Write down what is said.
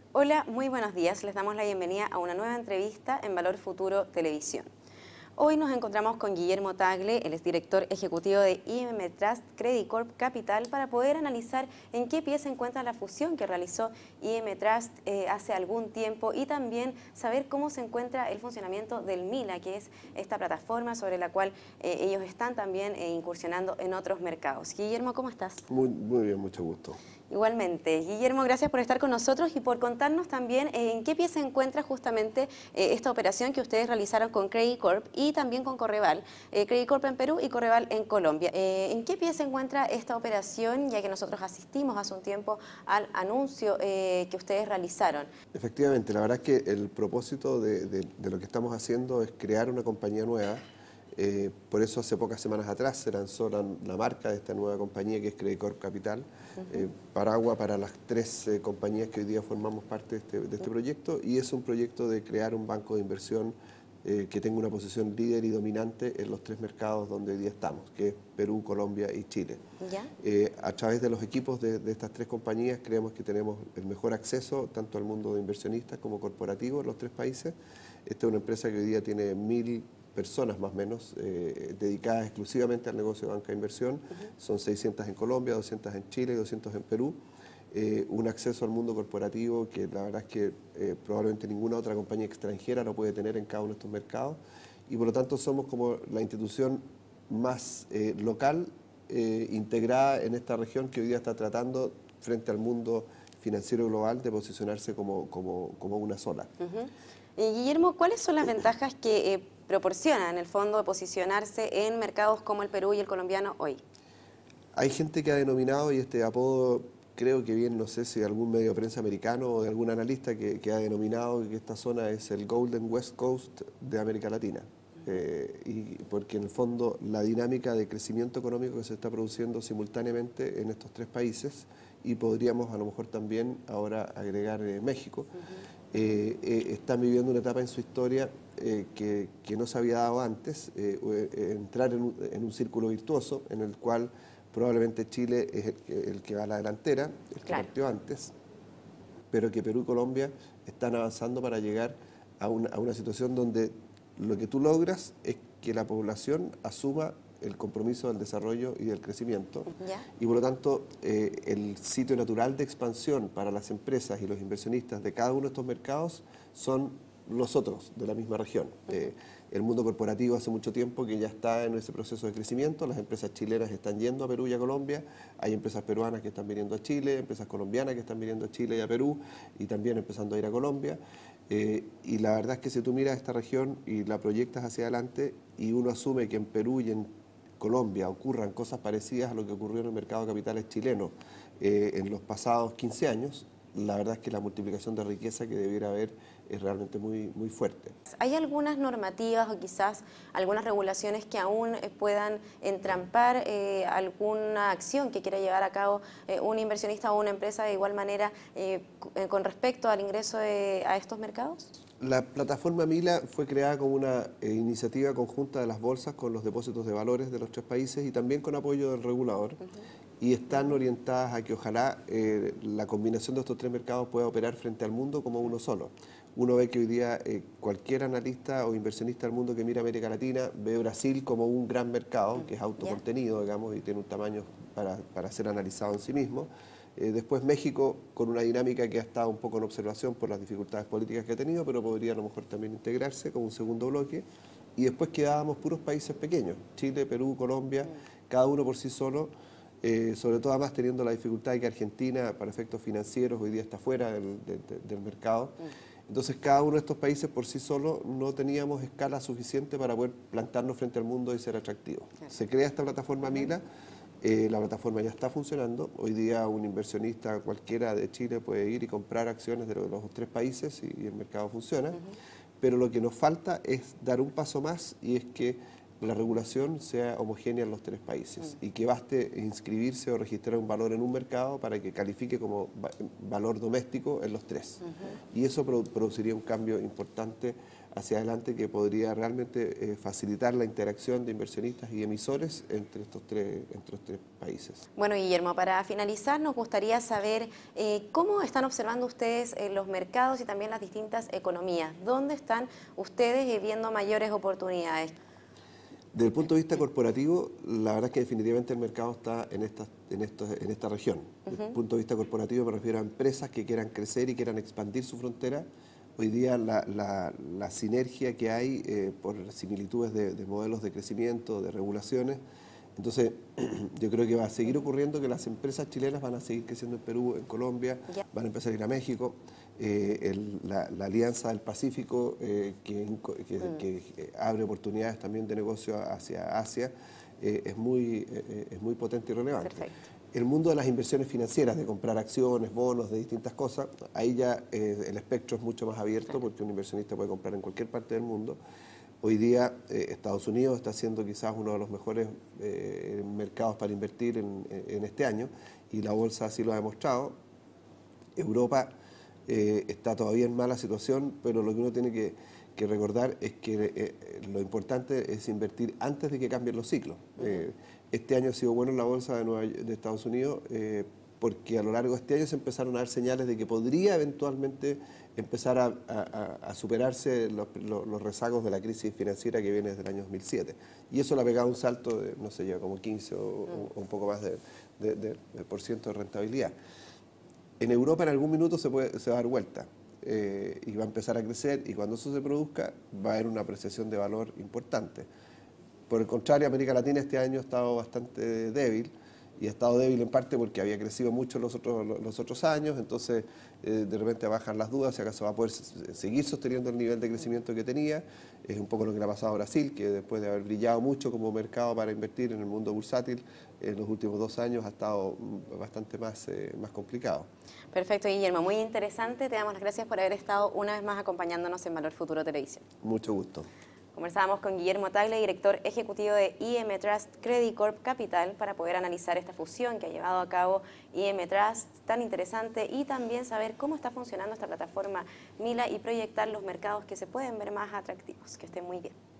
Hola, muy buenos días. Les damos la bienvenida a una nueva entrevista en Valor Futuro Televisión. Hoy nos encontramos con Guillermo Tagle, él es director ejecutivo de IM Trust Credit Corp Capital, para poder analizar en qué pie se encuentra la fusión que realizó IM Trust hace algún tiempo y también saber cómo se encuentra el funcionamiento del MILA, que es esta plataforma sobre la cual ellos están también incursionando en otros mercados. Guillermo, ¿cómo estás? Muy bien, mucho gusto. Igualmente. Guillermo, gracias por estar con nosotros y por contarnos también en qué pie se encuentra justamente esta operación que ustedes realizaron con Credit Corp y también con Correval. Credit Corp en Perú y Correval en Colombia. ¿En qué pie se encuentra esta operación, ya que nosotros asistimos hace un tiempo al anuncio que ustedes realizaron? Efectivamente, la verdad es que el propósito de lo que estamos haciendo es crear una compañía nueva. Por eso hace pocas semanas atrás se lanzó la marca de esta nueva compañía, que es Credit Corp Capital, paraguas para las tres compañías que hoy día formamos parte de este proyecto, y es un proyecto de crear un banco de inversión que tenga una posición líder y dominante en los tres mercados donde hoy día estamos, que es Perú, Colombia y Chile. ¿Ya? A través de los equipos de estas tres compañías creemos que tenemos el mejor acceso tanto al mundo de inversionistas como corporativo en los tres países. Esta es una empresa que hoy día tiene 1000 personas más o menos dedicadas exclusivamente al negocio de banca de inversión. Son 600 en Colombia, 200 en Chile y 200 en Perú. Un acceso al mundo corporativo que la verdad es que probablemente ninguna otra compañía extranjera lo puede tener en cada uno de estos mercados, y por lo tanto somos como la institución más local, integrada en esta región, que hoy día está tratando frente al mundo financiero global de posicionarse como una sola. Guillermo, ¿cuáles son las ventajas que proporciona en el fondo de posicionarse en mercados como el Perú y el colombiano hoy? Hay gente que ha denominado, y este apodo creo que bien, no sé si de algún medio de prensa americano o de algún analista que ha denominado que esta zona es el Golden West Coast de América Latina. Y porque en el fondo la dinámica de crecimiento económico que se está produciendo simultáneamente en estos tres países, y podríamos a lo mejor también ahora agregar México, están viviendo una etapa en su historia que no se había dado antes, entrar en un círculo virtuoso en el cual probablemente Chile es el que va a la delantera, el que partió antes, pero que Perú y Colombia están avanzando para llegar a una situación donde lo que tú logras es que la población asuma el compromiso del desarrollo y del crecimiento. ¿Ya? Y por lo tanto el sitio natural de expansión para las empresas y los inversionistas de cada uno de estos mercados son los otros de la misma región. El mundo corporativo hace mucho tiempo que ya está en ese proceso de crecimiento. Las empresas chilenas están yendo a Perú y a Colombia, hay empresas peruanas que están viniendo a Chile, empresas colombianas que están viniendo a Chile y a Perú, y también empezando a ir a Colombia. Y la verdad es que si tú miras esta región y la proyectas hacia adelante, y uno asume que en Perú y en Colombia ocurran cosas parecidas a lo que ocurrió en el mercado de capitales chileno en los pasados 15 años, la verdad es que la multiplicación de riqueza que debiera haber es realmente muy fuerte. ¿Hay algunas normativas o quizás algunas regulaciones que aún puedan entrampar alguna acción que quiera llevar a cabo un inversionista o una empresa de igual manera con respecto al ingreso a estos mercados? La plataforma MILA fue creada como una iniciativa conjunta de las bolsas con los depósitos de valores de los tres países y también con apoyo del regulador, y están orientadas a que ojalá la combinación de estos tres mercados pueda operar frente al mundo como uno solo. Uno ve que hoy día cualquier analista o inversionista del mundo que mira América Latina ve Brasil como un gran mercado, que es autocontenido, digamos, y tiene un tamaño para ser analizado en sí mismo. Después México, con una dinámica que ha estado un poco en observación por las dificultades políticas que ha tenido, pero podría a lo mejor también integrarse como un segundo bloque. Y después quedábamos puros países pequeños, Chile, Perú, Colombia, cada uno por sí solo, sobre todo además teniendo la dificultad de que Argentina, para efectos financieros, hoy día está fuera del mercado. Entonces cada uno de estos países por sí solo no teníamos escala suficiente para poder plantarnos frente al mundo y ser atractivos. Se crea esta plataforma MILA. La plataforma ya está funcionando. Hoy día un inversionista cualquiera de Chile puede ir y comprar acciones de los tres países, y el mercado funciona. Pero lo que nos falta es dar un paso más, y es que la regulación sea homogénea en los tres países y que baste inscribirse o registrar un valor en un mercado para que califique como valor doméstico en los tres. Y eso produciría un cambio importante hacia adelante que podría realmente facilitar la interacción de inversionistas y emisores entre estos tres países. Bueno, Guillermo, para finalizar nos gustaría saber cómo están observando ustedes los mercados y también las distintas economías. ¿Dónde están ustedes viendo mayores oportunidades? Desde el punto de vista corporativo, la verdad es que definitivamente el mercado está en esta región. Desde el punto de vista corporativo me refiero a empresas que quieran crecer y quieran expandir su frontera. Hoy día la sinergia que hay por similitudes de modelos de crecimiento, de regulaciones. Entonces, yo creo que va a seguir ocurriendo que las empresas chilenas van a seguir creciendo en Perú, en Colombia, van a empezar a ir a México. La Alianza del Pacífico, que abre oportunidades también de negocio hacia Asia, es muy potente y relevante. Perfecto. El mundo de las inversiones financieras, de comprar acciones, bonos, de distintas cosas, ahí ya el espectro es mucho más abierto porque un inversionista puede comprar en cualquier parte del mundo. Hoy día Estados Unidos está siendo quizás uno de los mejores mercados para invertir en este año y la bolsa así lo ha demostrado. Europa está todavía en mala situación, pero lo que uno tiene que recordar es que lo importante es invertir antes de que cambien los ciclos. Este año ha sido bueno en la bolsa de Estados Unidos porque a lo largo de este año se empezaron a dar señales de que podría eventualmente empezar a superarse los rezagos de la crisis financiera que viene desde el año 2007. Y eso le ha pegado un salto de, no sé, ya como 15 o un poco más de por ciento de rentabilidad. En Europa en algún minuto se va a dar vuelta y va a empezar a crecer y cuando eso se produzca va a haber una apreciación de valor importante. Por el contrario, América Latina este año ha estado bastante débil y ha estado débil en parte porque había crecido mucho los otros años, entonces de repente bajan las dudas si acaso va a poder seguir sosteniendo el nivel de crecimiento que tenía. Es un poco lo que le ha pasado a Brasil, que después de haber brillado mucho como mercado para invertir en el mundo bursátil, en los últimos 2 años ha estado bastante más complicado. Perfecto, Guillermo, muy interesante. Te damos las gracias por haber estado una vez más acompañándonos en Valor Futuro Televisión. Mucho gusto. Conversábamos con Guillermo Tagle, director ejecutivo de IM Trust Credit Corp Capital, para poder analizar esta fusión que ha llevado a cabo IM Trust, tan interesante, y también saber cómo está funcionando esta plataforma Mila y proyectar los mercados que se pueden ver más atractivos. Que estén muy bien.